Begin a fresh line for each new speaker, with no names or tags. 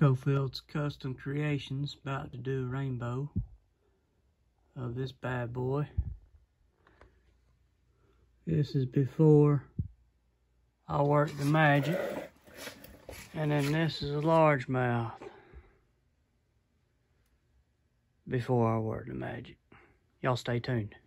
Cofield's Custom Creations, about to do a rainbow of this bad boy. This is before I work the magic, and then this is a largemouth before I work the magic. Y'all stay tuned.